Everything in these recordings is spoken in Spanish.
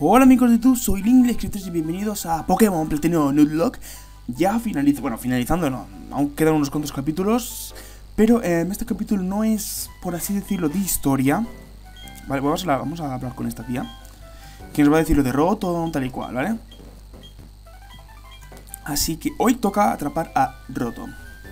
Hola amigos de YouTube, soy Link y bienvenidos a Pokémon Platino Nuzlocke. Ya finalizando, no, aún quedan unos cuantos capítulos, pero este capítulo no es, por así decirlo, de historia. Vale, vamos a hablar con esta tía, que nos va a decir lo de Rotom, tal y cual, ¿vale? Así que hoy toca atrapar a Rotom.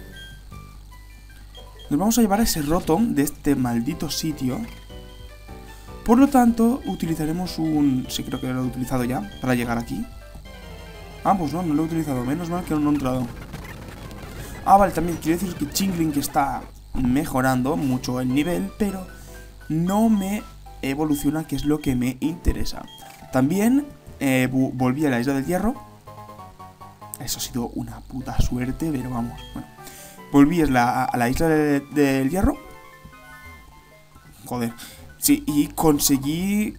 Nos vamos a llevar a ese Rotom de este maldito sitio. Por lo tanto, utilizaremos un... Sí, creo que lo he utilizado ya para llegar aquí. Ah, pues no lo he utilizado. Menos mal que no he entrado. Ah, vale, también quiero decir que Chingling está mejorando mucho el nivel, pero no me evoluciona, que es lo que me interesa. También volví a la Isla del Hierro. Eso ha sido una puta suerte, pero vamos. Bueno, volví a la Isla del Hierro. Joder. Sí, y conseguí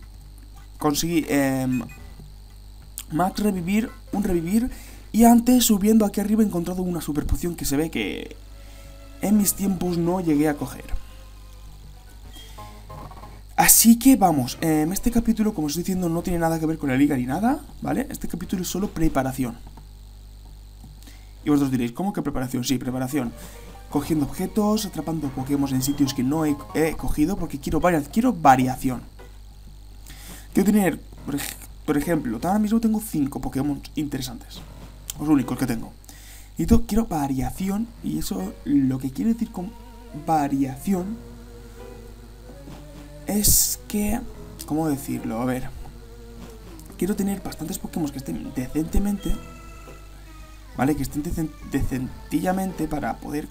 Max revivir, un revivir. Y antes, subiendo aquí arriba, he encontrado una super poción que se ve que en mis tiempos no llegué a coger. Así que vamos, este capítulo, como estoy diciendo, no tiene nada que ver con la liga ni nada, ¿vale? Este capítulo es solo preparación. Y vosotros diréis, ¿cómo que preparación? Sí, preparación. Cogiendo objetos, atrapando Pokémon en sitios que no he cogido, porque quiero variación. Quiero tener, por ejemplo, ahora mismo tengo 5 Pokémon interesantes. Los únicos que tengo. Y quiero variación, y eso, lo que quiero decir con variación es que... ¿Cómo decirlo? A ver. Quiero tener bastantes Pokémon que estén decentemente, ¿vale? Que estén decentillamente para poder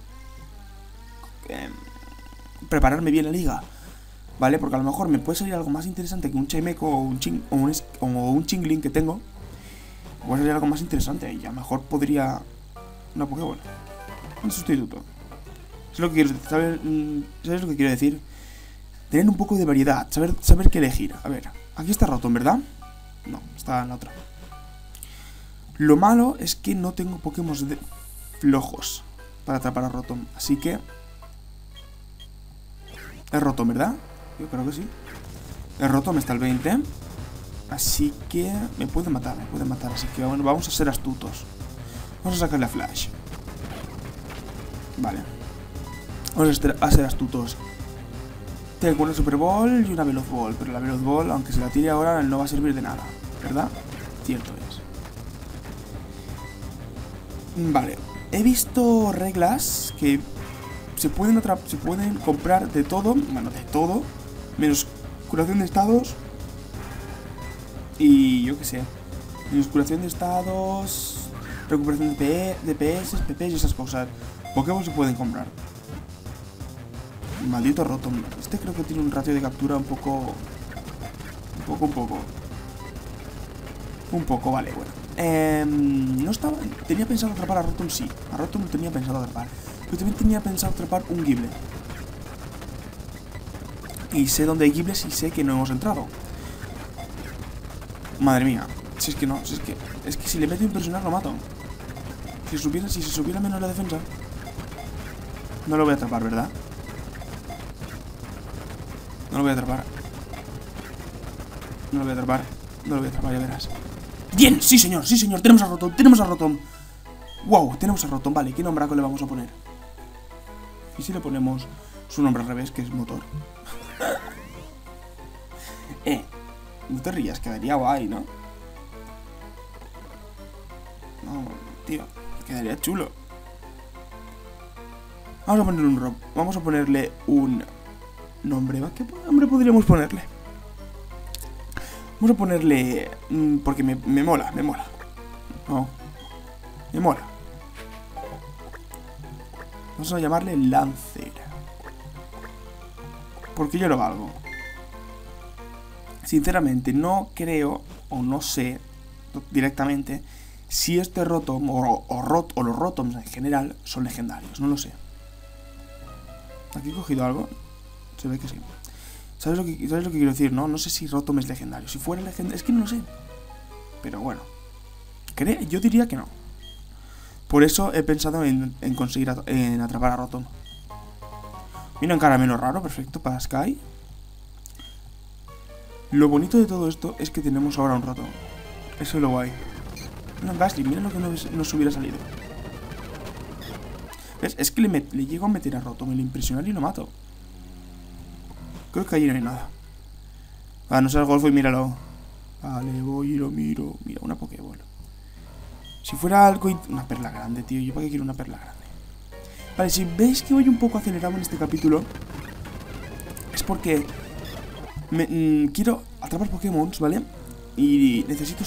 prepararme bien la liga, ¿vale? Porque a lo mejor me puede salir algo más interesante que un Chimeco o un Chingling que tengo. Puede salir algo más interesante y a lo mejor podría... Una Pokéball, un sustituto. ¿Sabes lo que quiero decir? Tener un poco de variedad, saber qué elegir. A ver, aquí está Rotom, ¿verdad? No, está en la otra. Lo malo es que no tengo Pokémon flojos para atrapar a Rotom, así que... Es Rotom, ¿verdad? Yo creo que sí. Es Rotom, está el 20. Así que me puede matar. Así que bueno, vamos a ser astutos. Vamos a sacarle a Flash. Vale. Vamos a ser astutos. Tengo una Super Ball y una Veloz Ball. Pero la Veloz Ball, aunque se la tire ahora, no va a servir de nada, ¿verdad? Cierto es. Vale. He visto reglas que se pueden comprar de todo. Bueno, de todo. Menos curación de estados. Y yo qué sé. Menos curación de estados. Recuperación de DPS, PP y esas cosas. Pokémon se pueden comprar. Maldito Rotom. Este creo que tiene un ratio de captura un poco, vale, bueno. Tenía pensado atrapar a Rotom, sí. A Rotom tenía pensado atrapar. Pero también tenía pensado atrapar un Gible. Y sé dónde hay Gibles y sé que no hemos entrado. Madre mía. Si es que no, es que si le meto impresionar lo mato. Si se subiera menos la defensa. No lo voy a atrapar, ¿verdad? No lo voy a atrapar. Ya verás. ¡Bien! ¡Sí, señor! Tenemos a Rotom. ¡Wow! Tenemos a Rotom. Vale, ¿qué nombraco le vamos a poner? ¿Y si le ponemos su nombre al revés, que es Motor? No te rías, quedaría guay, ¿no? No, tío, quedaría chulo. Vamos a ponerle un nombre. ¿Qué nombre podríamos ponerle? Vamos a ponerle... porque me mola. No, me mola. Vamos a llamarle Lancer. Porque yo lo valgo. Sinceramente, no creo, o no sé directamente, si este Rotom o los Rotoms en general son legendarios. No lo sé. ¿Aquí he cogido algo? Se ve que sí. ¿Sabes lo que quiero decir, no? No sé si Rotom es legendario. Si fuera legendario... Es que no lo sé. Pero bueno. Yo diría que no. Por eso he pensado en conseguir atrapar a Rotom. Mira un caramelo raro, perfecto para Sky. Lo bonito de todo esto es que tenemos ahora un Rotom. Eso es lo guay. No, Gastly, mira lo que nos hubiera salido. ¿Ves? Es que le llego a meter a Rotom, me lo impresionar y lo mato. Creo que allí no hay nada. Ah, no seas golfo y míralo. Vale, voy y lo miro. Mira, una Pokéball. Si fuera algo... Una perla grande, tío. ¿Yo para qué quiero una perla grande? Vale, si veis que voy un poco acelerado en este capítulo, es porque quiero atrapar Pokémon, ¿vale? Y necesito...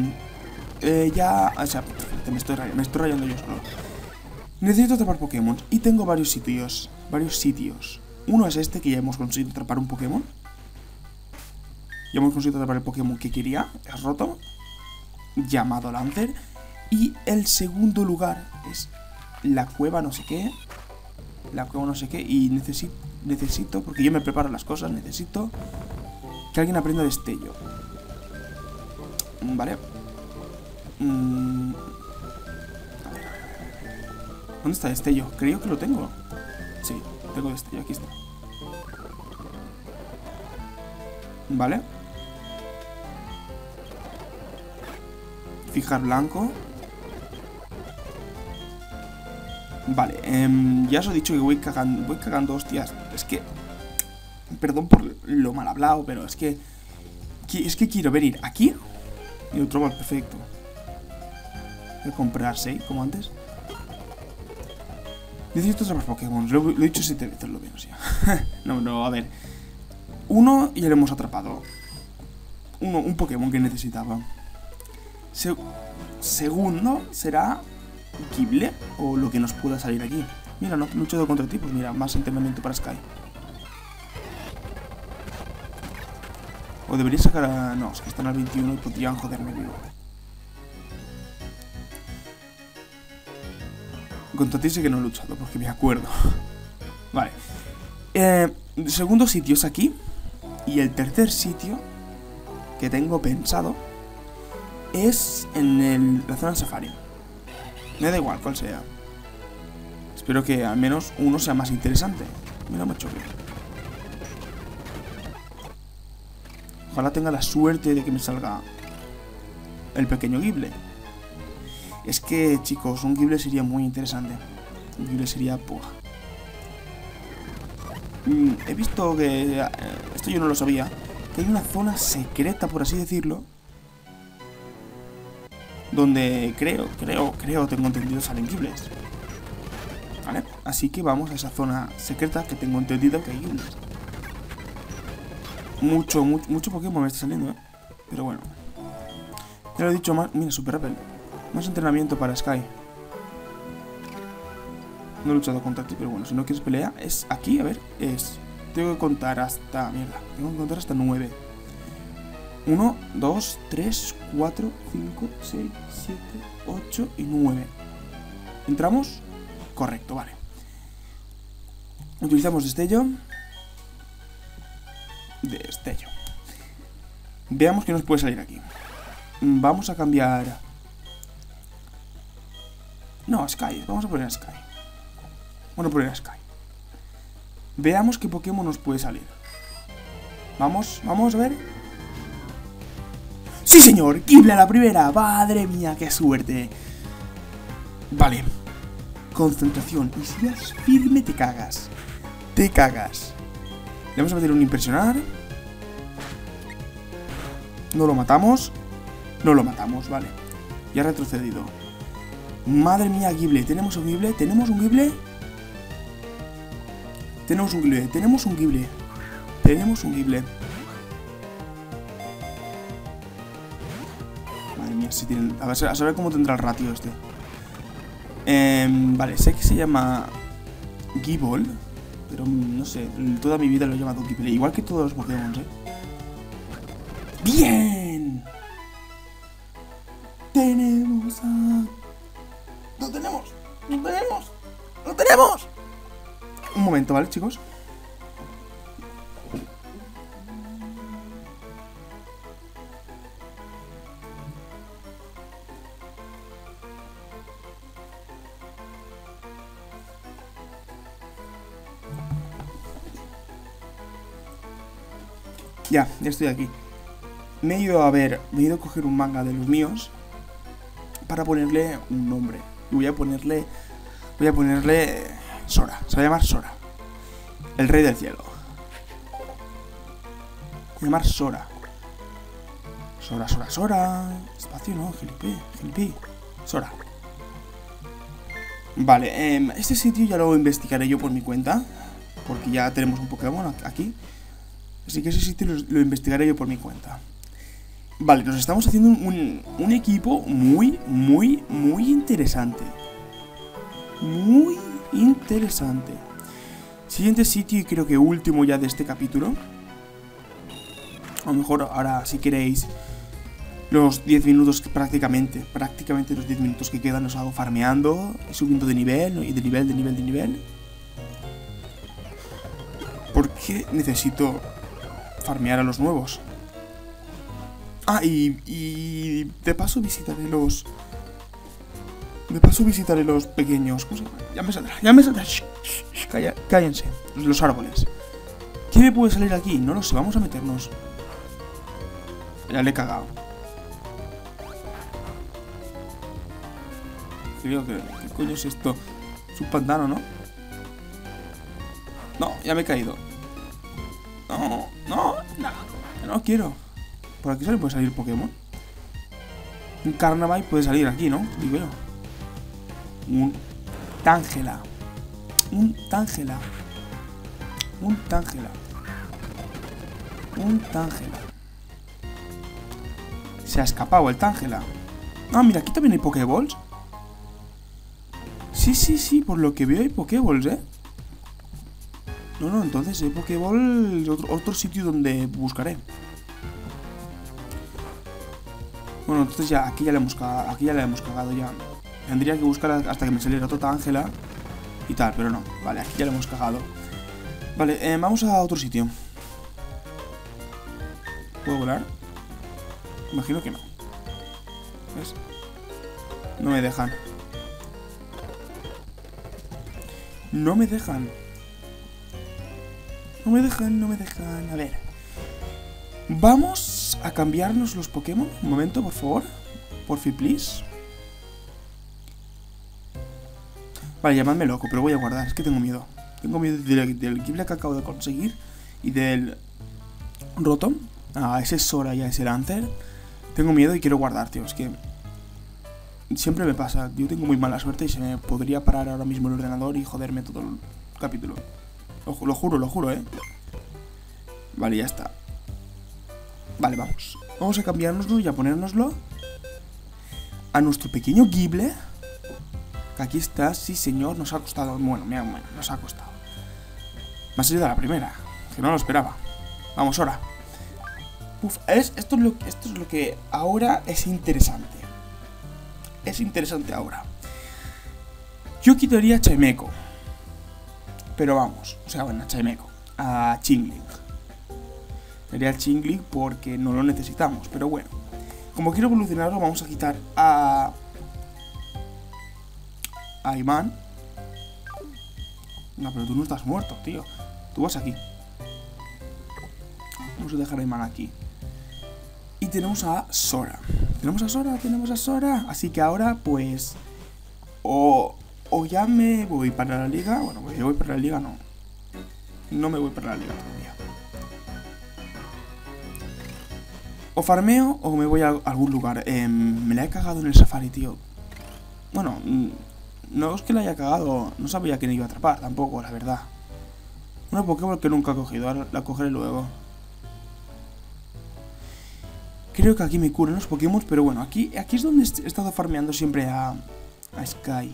o sea, me estoy rayando yo solo. Necesito atrapar Pokémon. Y tengo varios sitios. Uno es este, que ya hemos conseguido atrapar un Pokémon. Ya hemos conseguido atrapar el Pokémon que quería. Es Rotom, llamado Lancer. Y el segundo lugar es la cueva no sé qué. Y necesito, porque yo me preparo las cosas, necesito que alguien aprenda destello. Vale. A ver. ¿Dónde está destello? Creo que lo tengo. Sí, tengo destello, aquí está. Vale. Fijar blanco. Vale, ya os he dicho que voy cagando hostias. Es que... Perdón por lo mal hablado, pero es que quiero venir aquí y otro va perfecto. Voy a comprar 6, como antes. Necesito atrapar Pokémon. Lo he dicho 7 veces, lo menos ya. No, a ver. Uno ya lo hemos atrapado. Un Pokémon que necesitaba. Segundo será Gible, o lo que nos pueda salir aquí. Mira, no he luchado contra ti, pues mira, más entrenamiento para Sky. O debería sacar a... No, es que están al 21 y podrían joderme vivo. Contra ti sí que no he luchado, porque me acuerdo. Vale. El segundo sitio es aquí. Y el tercer sitio que tengo pensado es en la zona safari. Me da igual cuál sea. Espero que al menos uno sea más interesante. Mira, me choque. Ojalá tenga la suerte de que me salga el pequeño Gible. Es que, chicos, un Gible sería muy interesante. Un Gible sería... he visto que... esto yo no lo sabía. Que hay una zona secreta, por así decirlo, donde creo, tengo entendido, salen Gibles. ¿Vale? Así que vamos a esa zona secreta que tengo entendido que hay Gibles. Mucho Pokémon me está saliendo, ¿eh? Pero bueno. Ya lo he dicho más... Mira, Super Apple. Más entrenamiento para Sky. No he luchado contra ti, pero bueno, si no quieres pelea, es aquí, a ver, es... Tengo que contar hasta... Mierda, tengo que contar hasta 9. 1, 2, 3, 4, 5, 6, 7, 8 y 9. ¿Entramos? Correcto, vale. Utilizamos destello. Destello. Veamos qué nos puede salir aquí. Vamos a cambiar... No, Sky. Vamos a poner a Sky. Bueno, poner a Sky. Veamos qué Pokémon nos puede salir. Vamos a ver. ¡Sí, señor! ¡Gible a la primera! ¡Madre mía, qué suerte! Vale. Concentración. Y si eres firme, te cagas. Te cagas. Le vamos a meter un impresionar. No lo matamos. No lo matamos, vale. Ya ha retrocedido. Madre mía, Gible. ¿Tenemos un Gible? ¿Tenemos un Gible? Tenemos un Gible. Tenemos un Gible. Tenemos un Gible. Madre mía, si tienen... A saber cómo tendrá el ratio este. Vale, sé que se llama Gible, pero no sé, toda mi vida lo he llamado Gible. Igual que todos los Pokémon, ¿eh? ¡Bien! ¡Tenemos a... ¡Lo tenemos! ¡Lo tenemos! ¡Lo tenemos! Un momento, ¿vale, chicos? Ya estoy aquí. me he ido a coger un manga de los míos para ponerle un nombre. Y voy a ponerle Sora. Se va a llamar Sora. El rey del cielo. Voy a llamar Sora. Sora. Espacio no, gilipi. Sora. Vale, este sitio ya lo investigaré yo por mi cuenta. Porque ya tenemos un Pokémon aquí. Así que ese sitio lo investigaré yo por mi cuenta. Vale, nos estamos haciendo un equipo muy interesante. Muy interesante. Siguiente sitio y creo que último ya de este capítulo. A lo mejor ahora si queréis los 10 minutos prácticamente los 10 minutos que quedan los hago farmeando, subiendo de nivel, ¿no? Y de nivel. Porque necesito farmear a los nuevos. Ah, y de paso visitaré los pequeños. ¿Cómo se llama? Ya me saldrá. Cállense. Los árboles. ¿Qué me puede salir aquí? No lo sé, vamos a meternos. Ya le he cagado. Creo que... ¿Qué coño es esto? Es un pantano, ¿no? No, ya me he caído. No quiero. ¿Por aquí puede salir Pokémon? Un Carnivine puede salir aquí, ¿no? Digo yo. Un Tangela. Se ha escapado el Tangela. Ah, mira, aquí también hay Pokéballs. Sí, por lo que veo hay Pokéballs, ¿eh? No, entonces hay Pokéballs, otro sitio donde buscaré. Bueno, entonces ya, aquí ya le hemos cagado ya. Tendría que buscar hasta que me saliera otra Tangela y tal, pero no. Vale, aquí ya le hemos cagado. Vale, vamos a otro sitio. ¿Puedo volar? Imagino que no. ¿Ves? No me dejan. No me dejan. A ver. Vamos a cambiarnos los Pokémon. Un momento, por favor. Porfi, please. Vale, llamadme loco, pero voy a guardar. Es que tengo miedo. Tengo miedo del Gible que acabo de conseguir. Y del Rotom. Ah, ese Sora ya, ese Lancer. Tengo miedo y quiero guardar, tío. Es que siempre me pasa. Yo tengo muy mala suerte y se me podría parar ahora mismo el ordenador y joderme todo el capítulo. Lo juro, ¿eh? Vale, ya está. Vale, vamos. Vamos a cambiárnoslo y a ponérnoslo a nuestro pequeño Gible. Que aquí está, sí señor. Nos ha costado, bueno, nos ha costado. Me ha salido a la primera, que no lo esperaba. Vamos, ahora. Uf, esto es lo que ahora es interesante. Es interesante ahora. Yo quitaría a Chimeco. Pero vamos, o sea, bueno, a Chimeco. A Chingling. Sería el Chingling porque no lo necesitamos, pero bueno. Como quiero evolucionarlo, vamos a quitar a Iman. No, pero tú no estás muerto, tío. Tú vas aquí. Vamos a dejar a Iman aquí. Y tenemos a Sora. Tenemos a Sora. Así que ahora, pues... O ya me voy para la liga. Bueno, me voy para la liga, no. No me voy para la liga todavía. O farmeo o me voy a algún lugar. Me la he cagado en el safari, tío. Bueno, no es que la haya cagado. No sabía que me iba a atrapar tampoco, la verdad. Una Pokémon que nunca he cogido. Ahora la cogeré luego. Creo que aquí me curan los Pokémon, pero bueno, aquí es donde he estado farmeando siempre a Sky.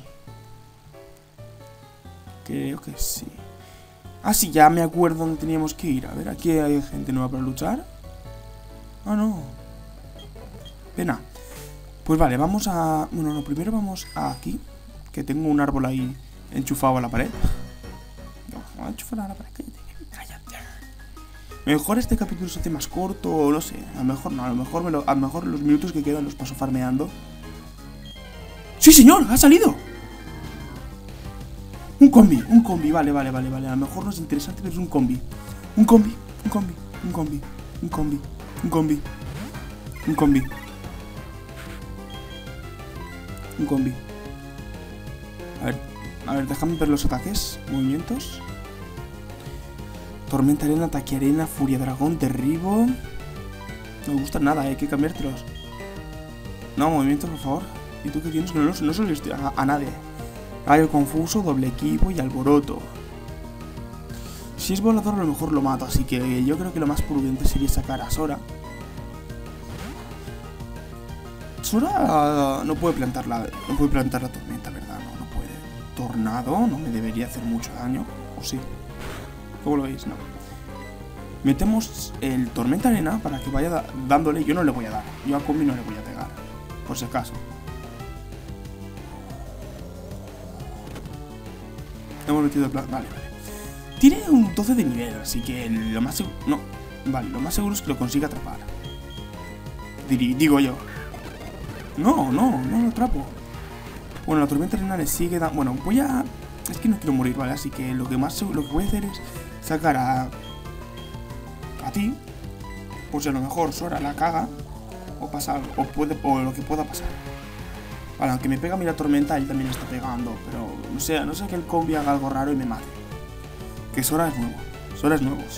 Creo que sí. Ah, sí, ya me acuerdo dónde teníamos que ir. A ver, aquí hay gente nueva para luchar. Ah, no. Pena. Pues vale, vamos a... Bueno, no, primero vamos a aquí. Que tengo un árbol ahí enchufado a la pared. No, voy a enchufar a la pared. Cállate. Mejor este capítulo se hace más corto, o no sé. A lo mejor no, a lo mejor los minutos que quedan los paso farmeando. ¡Sí, señor! ¡Ha salido! Un combi, vale. A lo mejor no es interesante, pero es un combi. Un combi. Un combi. Un combi. A ver, déjame ver los ataques. Movimientos. Tormenta arena, ataque arena, furia dragón, derribo. No me gustan nada, hay que cambiártelos. No, movimientos, por favor. ¿Y tú qué tienes? No se lo estoy a nadie. Rayo confuso, doble equipo y alboroto. Si es volador a lo mejor lo mato, así que yo creo que lo más prudente sería sacar a Sora. Sora no puede plantar la tormenta, ¿verdad? No puede. Tornado no me debería hacer mucho daño, ¿o sí? ¿Cómo lo veis? No. Metemos el tormenta arena para que vaya dándole. Yo no le voy a dar. Yo a Combi no le voy a pegar, por si acaso. Hemos metido el plan. Vale. Tiene un 12 de nivel, así que lo más seguro... No, vale, lo más seguro es que lo consiga atrapar. Digo yo. No lo atrapo. Bueno, la tormenta arena le sigue dando... Bueno, voy a... Es que no quiero morir, ¿vale? Así que lo que voy a hacer es sacar a ti. Por si a lo mejor Sora la caga. O pasa algo. O lo que pueda pasar. Vale, aunque me pega a mí la tormenta, él también está pegando. Pero no sé que el combi haga algo raro y me mate. Que Sora es nuevo. Sora es nuevo.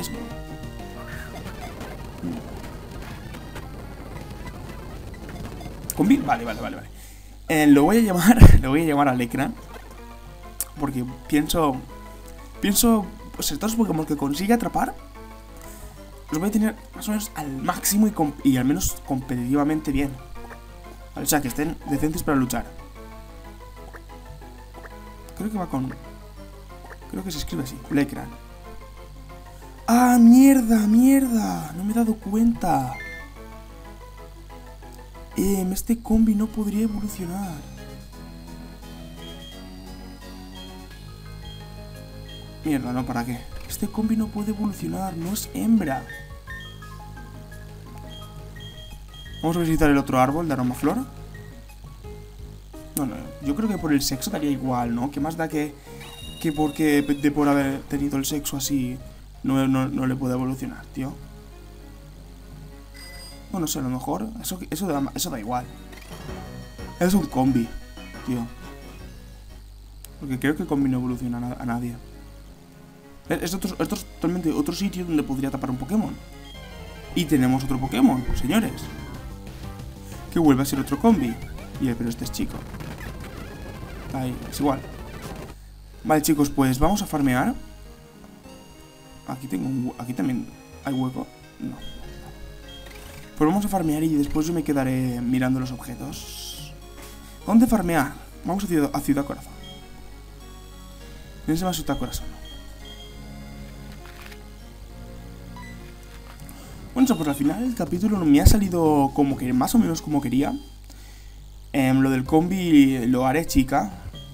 ¿Combi? Vale. Lo voy a llamar a Lekran. Porque pienso... Pues todos los Pokémon que consiga atrapar los voy a tener más o menos al máximo y al menos competitivamente bien. Vale, o sea, que estén decentes para luchar. Creo que se escribe así, Lekran. ¡Ah, mierda! No me he dado cuenta. Este combi no podría evolucionar. Mierda, ¿no? ¿Para qué? Este combi no puede evolucionar, no es hembra. Vamos a visitar el otro árbol de aromaflora. No, yo creo que por el sexo daría igual, ¿no? ¿Qué más da que por haber tenido el sexo así no le puede evolucionar, tío? No, no sé, a lo mejor eso da igual. Es un combi, tío. Porque creo que el combi no evoluciona a nadie. Esto es totalmente otro sitio donde podría tapar un Pokémon. Y tenemos otro Pokémon, señores. Que vuelve a ser otro combi. Pero este es chico. Ahí, es igual. Vale, chicos, pues vamos a farmear. Aquí también hay hueco. No. Pues vamos a farmear y después yo me quedaré mirando los objetos. ¿Dónde farmear? Vamos a Ciudad Corazón. ¿Quién se llama Ciudad Corazón? Bueno, pues al final el capítulo me ha salido como que más o menos como quería. Lo del combi lo haré chica.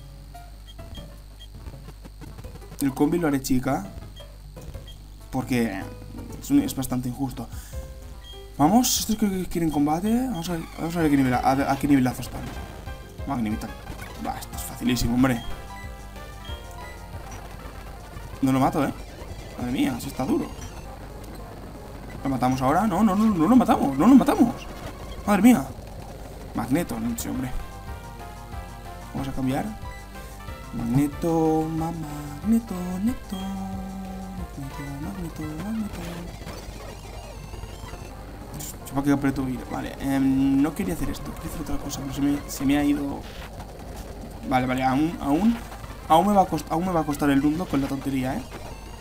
El combi lo haré chica. Porque es bastante injusto. Vamos, estos que quieren combate. Vamos a ver a qué nivelazo están. Magnifica. Va, esto es facilísimo, hombre. No lo mato, ¿eh? Madre mía, eso está duro. ¿Lo matamos ahora? No lo matamos. Madre mía. Magneto, no sé, hombre. Vamos a cambiar. Magneto, Magneto. ¿Para qué aprieto ir? Vale, no quería hacer esto, quería hacer otra cosa, pero se me ha ido. Vale, aún me va a costar el mundo con la tontería, ¿eh?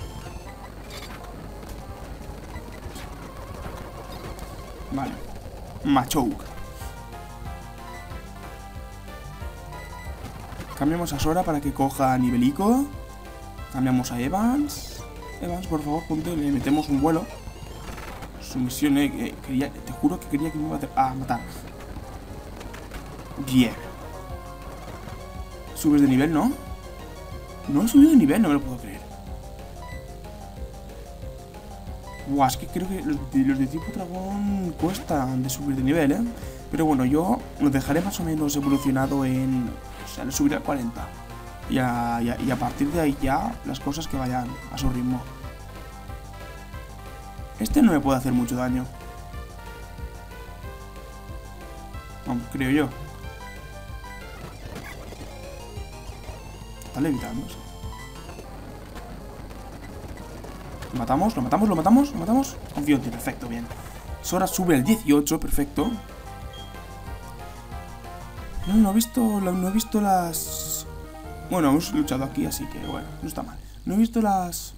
Vale. Machoke. Cambiamos a Sora para que coja nivelico. Cambiamos a Evans. Evans, por favor, ponte, le metemos un vuelo. Su misión, te juro que quería que me iba a matar. Bien. ¿Subes de nivel, no? No he subido de nivel, no me lo puedo creer. Buah, es que creo que los de tipo dragón cuestan de subir de nivel, ¿eh? Pero bueno, yo lo dejaré más o menos evolucionado en... O sea, le subiré a 40. Y a partir de ahí ya las cosas que vayan a su ritmo. Este no me puede hacer mucho daño. Vamos, creo yo. Está levitando. Sí. Lo matamos, lo matamos, lo matamos, lo matamos. Confío en ti, perfecto, bien. Sora sube al 18, perfecto. No he visto las... Bueno, hemos luchado aquí, así que bueno, no está mal. No he visto las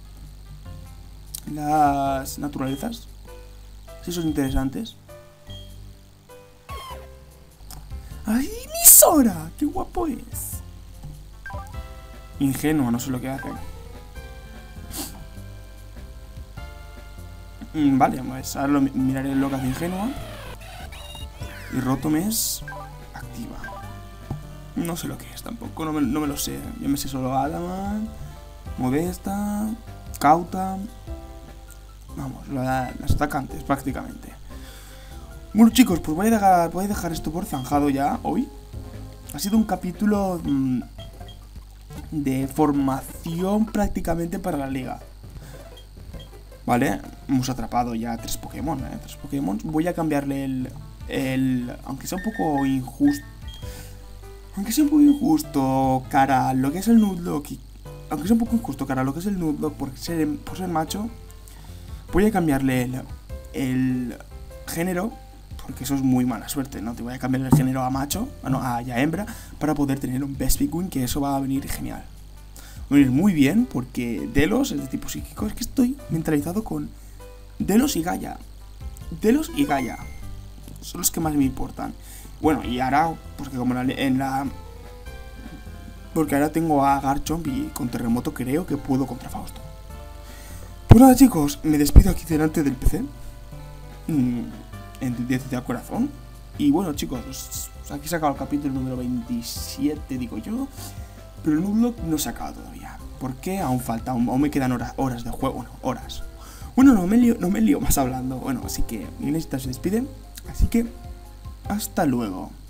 naturalezas. Sí, son interesantes. ¡Ay, mi Sora! ¡Qué guapo es! Ingenuo, no sé lo que hace. Vale, pues ahora miraré lo que hace Ingenua. Y Rotomes activa. No sé lo que es tampoco, no me lo sé. Yo me sé solo Adamant, Modesta, Cauta. Vamos, las atacantes prácticamente. Bueno chicos, pues voy a dejar esto por zanjado ya hoy. Ha sido un capítulo de formación prácticamente para la liga. Vale, hemos atrapado ya 3 Pokémon, 3 Pokémon. Voy a cambiarle aunque sea un poco injusto. Aunque sea un poco injusto cara a lo que es el Nuzlocke. Aunque sea un poco injusto cara a lo que es el Nuzlocke por ser macho. Voy a cambiarle el género. Porque eso es muy mala suerte, ¿no? Te voy a cambiar el género a macho, a hembra, para poder tener un Vespiquen, que eso va a venir genial. Va a venir muy bien, porque Delos es de tipo psíquico. Es que estoy mentalizado con Delos y Gaia. Delos y Gaia son los que más me importan. Bueno, y ahora, porque como porque ahora tengo a Garchomp y con Terremoto creo que puedo contra Fausto. Pues nada chicos, me despido aquí delante del PC. Desde el corazón. Y bueno chicos, aquí se acaba el capítulo número 27, digo yo. Pero el Nuzlocke no se acaba todavía. ¿Por qué? Aún falta, aún me quedan horas de juego. Bueno, horas. Bueno, no me lío más hablando. Bueno, así que Inésita se despide. Así que hasta luego.